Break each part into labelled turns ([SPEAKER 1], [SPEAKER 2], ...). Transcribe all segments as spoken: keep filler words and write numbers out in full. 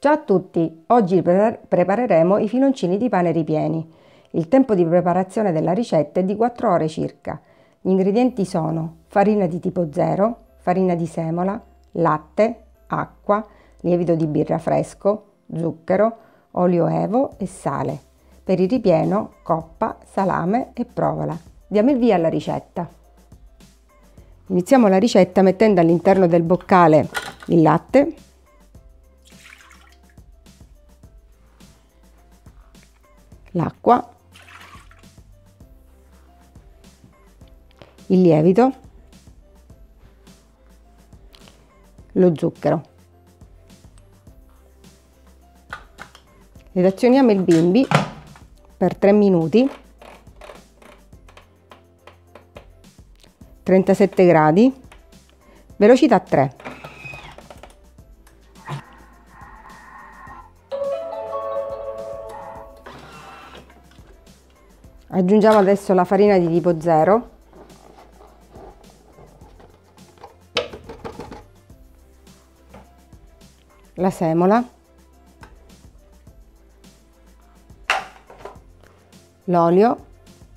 [SPEAKER 1] Ciao a tutti, oggi pre- prepareremo i filoncini di pane ripieni. Il tempo di preparazione della ricetta è di quattro ore circa. Gli ingredienti sono farina di tipo zero, farina di semola, latte, acqua, lievito di birra fresco, zucchero, olio evo e sale. Per il ripieno, coppa, salame e provola. Diamo il via alla ricetta. Iniziamo la ricetta mettendo all'interno del boccale il latte, l'acqua, il lievito, lo zucchero. Ed azioniamo il bimbi per tre minuti, trentasette gradi, velocità tre. Aggiungiamo adesso la farina di tipo zero, la semola, l'olio,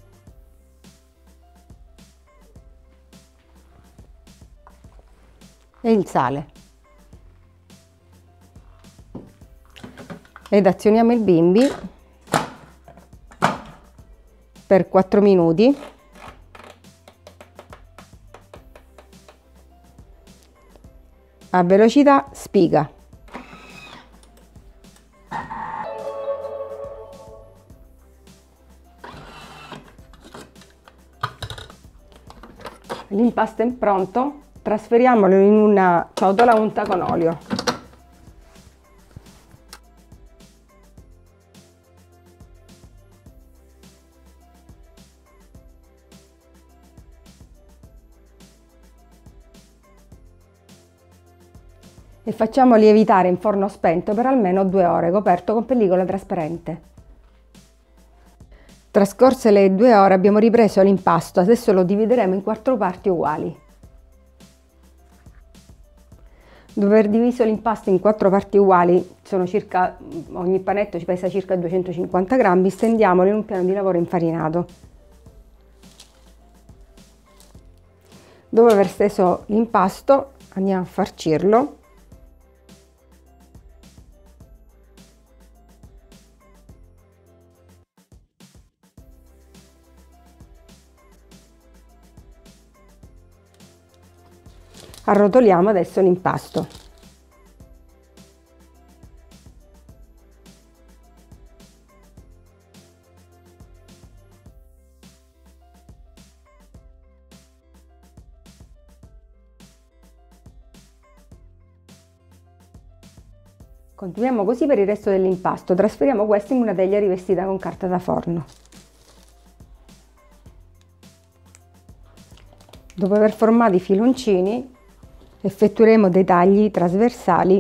[SPEAKER 1] e il sale. Ed azioniamo il bimbi per quattro minuti a velocità spiga. L'impasto è pronto, trasferiamolo in una ciotola unta con olio. E facciamo lievitare in forno spento per almeno due ore, coperto con pellicola trasparente. Trascorse le due ore abbiamo ripreso l'impasto, adesso lo divideremo in quattro parti uguali. Dopo aver diviso l'impasto in quattro parti uguali, sono circa, ogni panetto ci pesa circa duecentocinquanta grammi, stendiamolo in un piano di lavoro infarinato. Dopo aver steso l'impasto andiamo a farcirlo. Arrotoliamo adesso l'impasto. Continuiamo così per il resto dell'impasto. Trasferiamo questo in una teglia rivestita con carta da forno. Dopo aver formato i filoncini, effettueremo dei tagli trasversali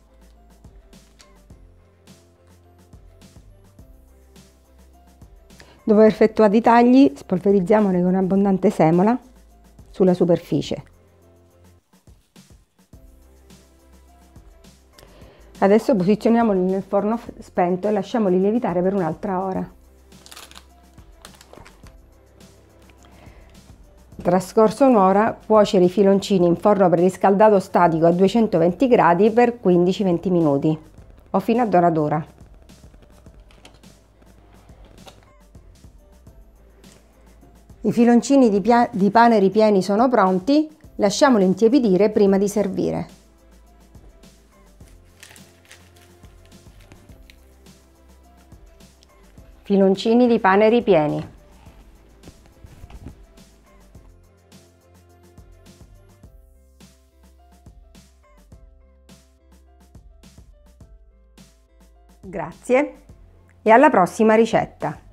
[SPEAKER 1] dopo aver effettuato i tagli, spolverizziamoli con abbondante semola sulla superficie. Adesso posizioniamoli nel forno spento e lasciamoli lievitare per un'altra ora. Trascorso un'ora, cuocere i filoncini in forno preriscaldato statico a duecentoventi gradi per quindici venti minuti o fino a doratura. I filoncini di, di pane ripieni sono pronti, lasciamoli intiepidire prima di servire. Filoncini di pane ripieni. Grazie e alla prossima ricetta!